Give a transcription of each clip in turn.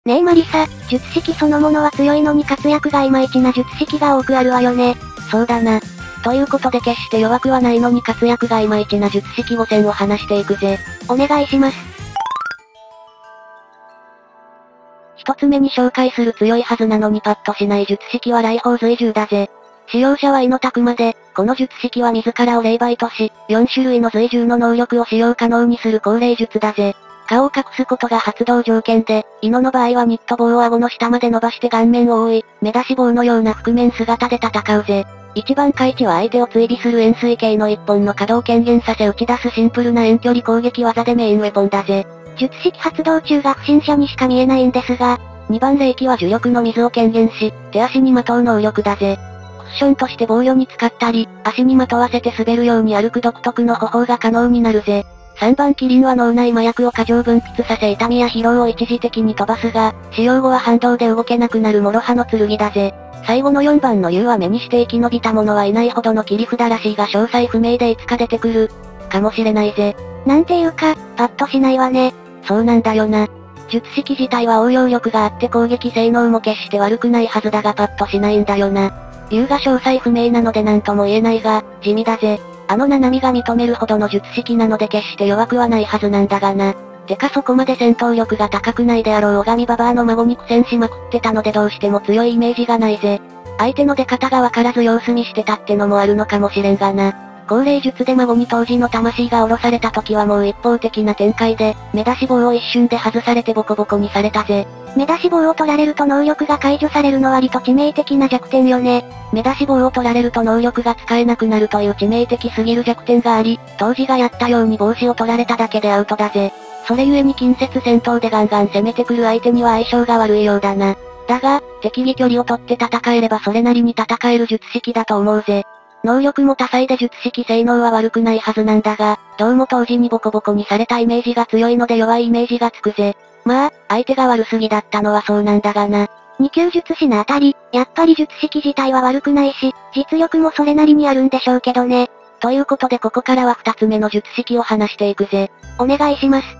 ねえマリサ、術式そのものは強いのに活躍がいまいちな術式が多くあるわよね。 そうだな。ということで決して弱くはないのに活躍がいまいちな術式5選を話していくぜ。 お願いします。 一つ目に紹介する強いはずなのにパッとしない術式は雷砲随従だぜ。使用者は伊野拓磨で、この術式は自らを霊媒とし、4種類の随従の能力を使用可能にする高齢術だぜ。顔を隠すことが発動条件で、伊野の場合はニット帽を顎の下まで伸ばして顔面を覆い、目出し帽のような覆面姿で戦うぜ。一番開地は相手を追尾する円錐形の一本の角を顕現させ打ち出すシンプルな遠距離攻撃技でメインウェポンだぜ。 術式発動中が不審者にしか見えないんですが、 2番霊気は呪力の水を顕現し、手足にまとう能力だぜ。クッションとして防御に使ったり、足にまとわせて滑るように歩く独特の歩法が可能になるぜ。3番キリンは脳内麻薬を過剰分泌させ痛みや疲労を一時的に飛ばすが、使用後は反動で動けなくなる諸刃の剣だぜ。最後の4番の U は目にして生き延びた者はいないほどの切り札らしいが詳細不明でいつか出てくる、かもしれないぜ。 なんていうか、パッとしないわね。 そうなんだよな。術式自体は応用力があって攻撃性能も決して悪くないはずだがパッとしないんだよな。理由が詳細不明なので何とも言えないが、地味だぜ。ナナミが認めるほどの術式なので決して弱くはないはずなんだがな。てかそこまで戦闘力が高くないであろう小神ババアの孫に苦戦しまくってたのでどうしても強いイメージがないぜ。相手の出方がわからず様子見してたってのもあるのかもしれんがな。高齢術で孫に当時の魂が下ろされた時はもう一方的な展開で、目出し帽を一瞬で外されてボコボコにされたぜ。 目出し帽を取られると能力が解除されるのは割と致命的な弱点よね。 目出し帽を取られると能力が使えなくなるという致命的すぎる弱点があり、当時がやったように帽子を取られただけでアウトだぜ。それゆえに近接戦闘でガンガン攻めてくる相手には相性が悪いようだな。だが、適宜距離を取って戦えればそれなりに戦える術式だと思うぜ。能力も多彩で術式性能は悪くないはずなんだが、どうも当時にボコボコにされたイメージが強いので弱いイメージがつくぜ。まあ、相手が悪すぎだったのはそうなんだがな。 2級術師のあたり、やっぱり術式自体は悪くないし、実力もそれなりにあるんでしょうけどね。 ということでここからは2つ目の術式を話していくぜ。 お願いします。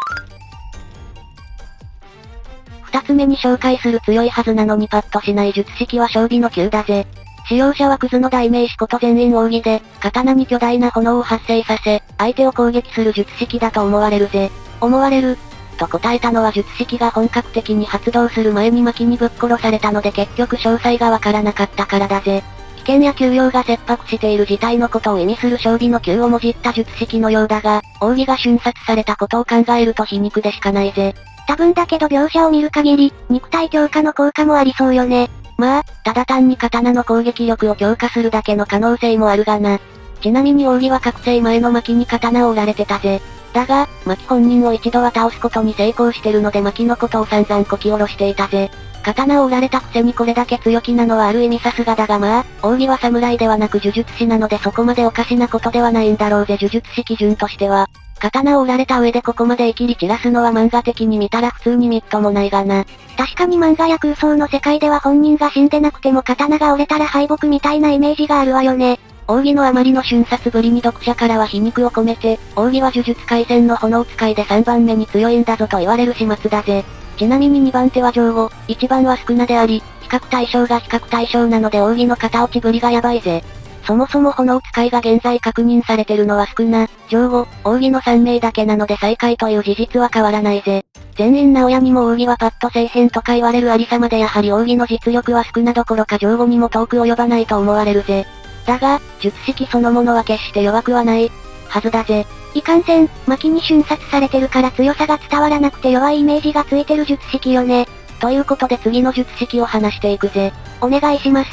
2つ目に紹介する強いはずなのにパッとしない術式は将棋の級だぜ。使用者はクズの代名詞こと全員奥義で、刀に巨大な炎を発生させ、相手を攻撃する術式だと思われるぜ。思われると答えたのは術式が本格的に発動する前に薪にぶっ殺されたので結局詳細がわからなかったからだぜ。危険や休養が切迫している事態のことを意味する将棋の級をもじった術式のようだが、奥義が瞬殺されたことを考えると皮肉でしかないぜ。 多分だけど描写を見る限り、肉体強化の効果もありそうよね。 まあ、ただ単に刀の攻撃力を強化するだけの可能性もあるがな。ちなみに奥義は覚醒前の薪に刀を折られてたぜ。だが、薪本人を一度は倒すことに成功してるので薪のことを散々こき下ろしていたぜ。刀を折られたくせにこれだけ強気なのはある意味さすがだがまあ、奥義は侍ではなく呪術師なのでそこまでおかしなことではないんだろうぜ呪術師基準としては。刀を折られた上でここまで生きり散らすのは漫画的に見たら普通にみっともないがな。 確かに漫画や空想の世界では本人が死んでなくても刀が折れたら敗北みたいなイメージがあるわよね。 奥義のあまりの瞬殺ぶりに読者からは皮肉を込めて、奥義は呪術廻戦の炎使いで3番目に強いんだぞと言われる始末だぜ。ちなみに2番手は上後、1番は宿儺であり、比較対象が比較対象なので奥義の片落ちぶりがやばいぜ。そもそも炎使いが現在確認されてるのは宿儺、上後、奥義の3名だけなので最下位という事実は変わらないぜ。全員直哉にも奥義はパッとせえへんとか言われるありさまでやはり奥義の実力は宿儺どころか上後にも遠く及ばないと思われるぜ。だが、術式そのものは決して弱くはない、はずだぜ。 いかんせん、薪に瞬殺されてるから強さが伝わらなくて弱いイメージがついてる術式よね。 ということで次の術式を話していくぜ。 お願いします。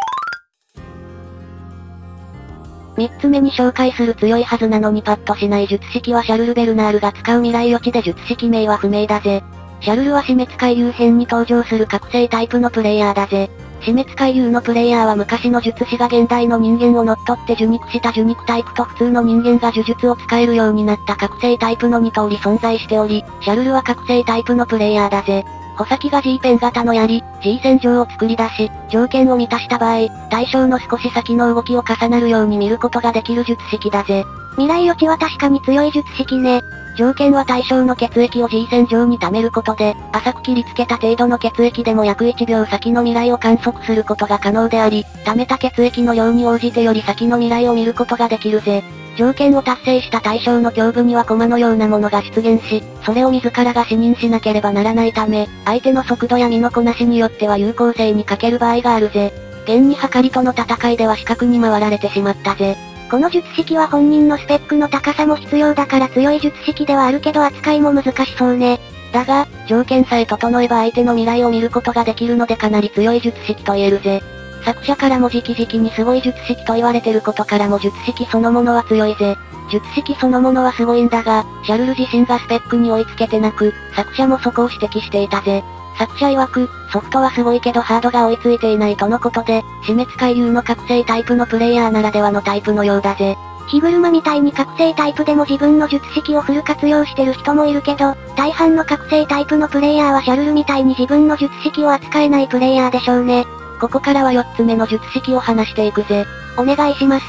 3つ目に紹介する強いはずなのにパッとしない術式はシャルル・ベルナールが使う未来予知で術式名は不明だぜ。シャルルは死滅回遊編に登場する覚醒タイプのプレイヤーだぜ。死滅回遊のプレイヤーは昔の術師が現代の人間を乗っ取って受肉した受肉タイプと普通の人間が呪術を使えるようになった覚醒タイプの2通り存在しており、シャルルは覚醒タイプのプレイヤーだぜ。穂先が G ペン型の槍、G 線上を作り出し、条件を満たした場合、対象の少し先の動きを重なるように見ることができる術式だぜ。 未来予知は確かに強い術式ね。 条件は対象の血液を G 線上に溜めることで、浅く切りつけた程度の血液でも約1秒先の未来を観測することが可能であり、溜めた血液の量に応じてより先の未来を見ることができるぜ。条件を達成した対象の胸部にはコマのようなものが出現し、それを自らが視認しなければならないため、相手の速度や身のこなしによっては有効性に欠ける場合があるぜ。現にはかりとの戦いでは死角に回られてしまったぜ。 この術式は本人のスペックの高さも必要だから強い術式ではあるけど扱いも難しそうね。 だが、条件さえ整えば相手の未来を見ることができるのでかなり強い術式と言えるぜ。作者からも直々にすごい術式と言われてることからも術式そのものは強いぜ。術式そのものはすごいんだが、シャルル自身がスペックに追いつけてなく、作者もそこを指摘していたぜ。作者曰く、ソフトはすごいけどハードが追いついていないとのことで、死滅回遊の覚醒タイプのプレイヤーならではのタイプのようだぜ。 火車みたいに覚醒タイプでも自分の術式をフル活用してる人もいるけど、大半の覚醒タイプのプレイヤーはシャルルみたいに自分の術式を扱えないプレイヤーでしょうね。 ここからは4つ目の術式を話していくぜ。 お願いします。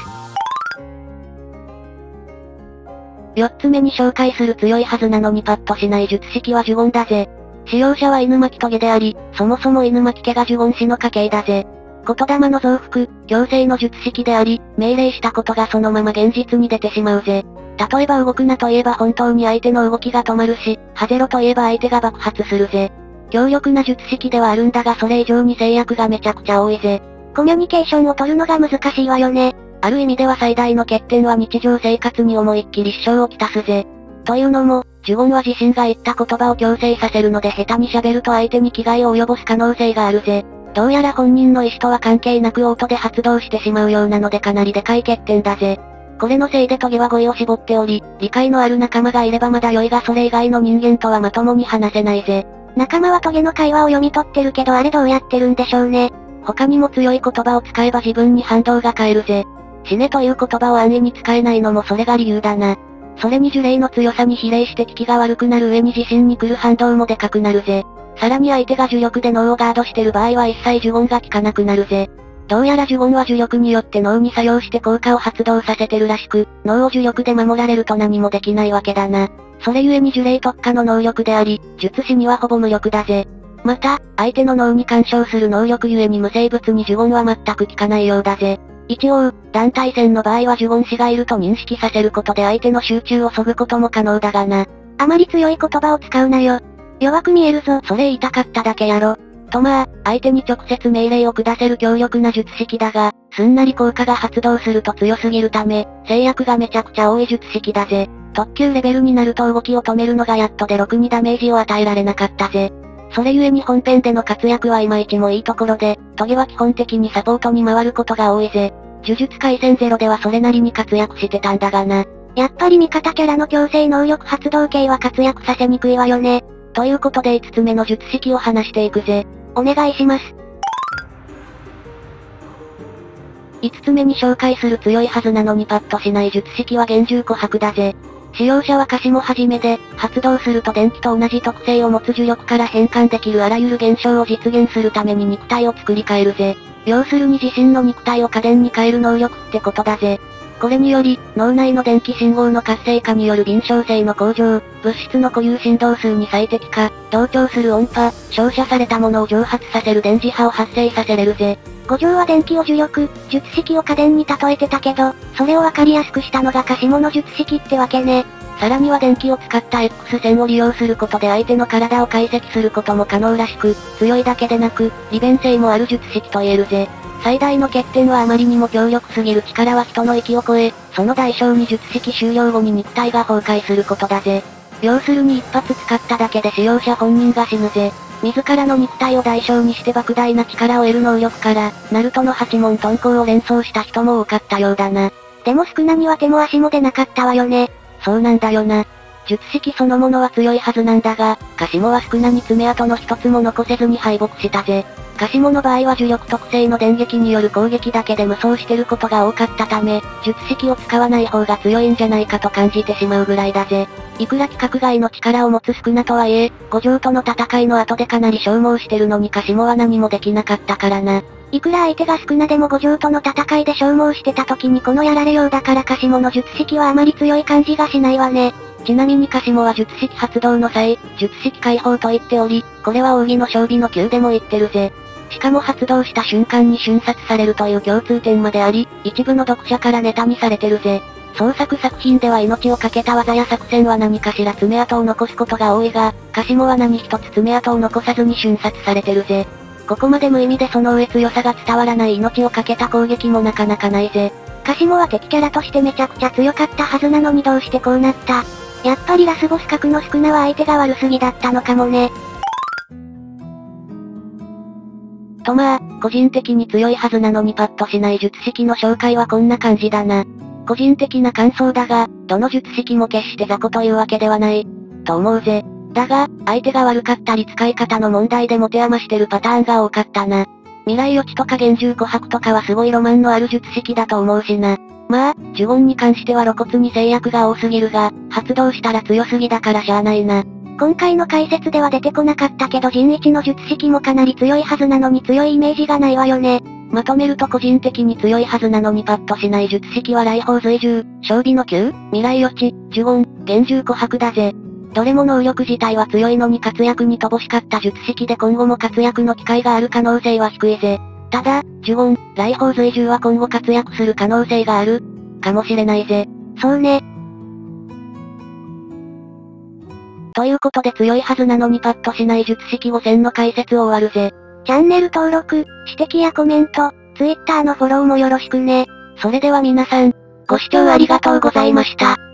4つ目に紹介する強いはずなのにパッとしない術式は呪言だぜ。使用者は犬巻棘であり、そもそも犬巻家が呪言師の家系だぜ。言霊の増幅、強制の術式であり、命令したことがそのまま現実に出てしまうぜ。例えば動くなと言えば本当に相手の動きが止まるし、ハゼロと言えば相手が爆発するぜ。強力な術式ではあるんだがそれ以上に制約がめちゃくちゃ多いぜ。 コミュニケーションを取るのが難しいわよね。 ある意味では最大の欠点は日常生活に思いっきり支障をきたすぜ。というのも、呪言は自身が言った言葉を強制させるので下手に喋ると相手に危害を及ぼす可能性があるぜ。どうやら本人の意思とは関係なくオートで発動してしまうようなのでかなりでかい欠点だぜ。これのせいでトゲは語彙を絞っており、理解のある仲間がいればまだ良いがそれ以外の人間とはまともに話せないぜ。 仲間はトゲの会話を読み取ってるけどあれどうやってるんでしょうね。 他にも強い言葉を使えば自分に反動が返るぜ。死ねという言葉を安易に使えないのもそれが理由だな。それに呪霊の強さに比例して効きが悪くなる上に自身に来る反動もでかくなるぜ。さらに相手が呪力で脳をガードしてる場合は一切呪言が効かなくなるぜ。どうやら呪言は呪力によって脳に作用して効果を発動させてるらしく、脳を呪力で守られると何もできないわけだな。それゆえに呪霊特化の能力であり、術師にはほぼ無力だぜ。また、相手の脳に干渉する能力ゆえに無生物に呪言は全く効かないようだぜ。一応、団体戦の場合は呪言師がいると認識させることで相手の集中を削ぐことも可能だがな。 あまり強い言葉を使うなよ。弱く見えるぞ。 それ言いたかっただけやろ。とまあ、相手に直接命令を下せる強力な術式だが、すんなり効果が発動すると強すぎるため、制約がめちゃくちゃ多い術式だぜ。特級レベルになると動きを止めるのがやっとでろくにダメージを与えられなかったぜ。それゆえに本編での活躍はいまいちもいいところで、トゲは基本的にサポートに回ることが多いぜ。呪術廻戦ゼロではそれなりに活躍してたんだがな。 やっぱり味方キャラの強制能力発動系は活躍させにくいわよね。 ということで5つ目の術式を話していくぜ。 お願いします。 5つ目に紹介する強いはずなのにパッとしない術式は幻獣琥珀だぜ。使用者はカシモはじめで、発動すると電気と同じ特性を持つ呪力から変換できるあらゆる現象を実現するために肉体を作り変えるぜ。要するに自身の肉体を家電に変える能力ってことだぜ。これにより、脳内の電気信号の活性化による敏捷性の向上、物質の固有振動数に最適化、同調する音波、照射されたものを蒸発させる電磁波を発生させれるぜ。 五条は電気を呪力、術式を家電に例えてたけど、それをわかりやすくしたのがカシモの術式ってわけね。 さらには電気を使った X 線を利用することで相手の体を解析することも可能らしく、強いだけでなく、利便性もある術式と言えるぜ。最大の欠点はあまりにも強力すぎる力は人の域を超え、その代償に術式終了後に肉体が崩壊することだぜ。要するに一発使っただけで使用者本人が死ぬぜ。自らの肉体を代償にして莫大な力を得る能力から、ナルトの八門遁甲を連想した人も多かったようだな。 でも少なには手も足も出なかったわよね。 そうなんだよな。術式そのものは強いはずなんだが、カシモは少なに爪痕の一つも残せずに敗北したぜ。カシモの場合は呪力特性の電撃による攻撃だけで無双してることが多かったため、術式を使わない方が強いんじゃないかと感じてしまうぐらいだぜ。いくら規格外の力を持つ少なとはいえ、五条との戦いの後でかなり消耗してるのにカシモは何もできなかったからな。 いくら相手が少なでも五条との戦いで消耗してた時にこのやられようだからカシモの術式はあまり強い感じがしないわね。 ちなみにカシモは術式発動の際、術式解放と言っており、これは奥義の勝利の級でも言ってるぜ。しかも発動した瞬間に瞬殺されるという共通点まであり、一部の読者からネタにされてるぜ。創作作品では命を懸けた技や作戦は何かしら爪痕を残すことが多いが、カシモは何一つ爪痕を残さずに瞬殺されてるぜ。ここまで無意味でその上強さが伝わらない命を懸けた攻撃もなかなかないぜ。 カシモは敵キャラとしてめちゃくちゃ強かったはずなのにどうしてこうなった？やっぱりラスボス格のスクナは相手が悪すぎだったのかもね。 とまあ、個人的に強いはずなのにパッとしない術式の紹介はこんな感じだな。個人的な感想だが、どの術式も決して雑魚というわけではない、と思うぜ。だが、相手が悪かったり使い方の問題で持て余してるパターンが多かったな。未来予知とか幻獣琥珀とかはすごいロマンのある術式だと思うしな。まあ、呪言に関しては露骨に制約が多すぎるが、発動したら強すぎだからしゃあないな。 今回の解説では出てこなかったけど人一の術式もかなり強いはずなのに強いイメージがないわよね。 まとめると個人的に強いはずなのにパッとしない術式は雷砲随獣、勝利の級、未来予知、呪言、幻獣琥珀だぜ。どれも能力自体は強いのに活躍に乏しかった術式で今後も活躍の機会がある可能性は低いぜ。ただ、呪言、雷砲随獣は今後活躍する可能性がある、かもしれないぜ。 そうね。 ということで強いはずなのにパッとしない術式5選の解説を終わるぜ。 チャンネル登録、指摘やコメント、Twitter のフォローもよろしくね。 それでは皆さん、ご視聴ありがとうございました。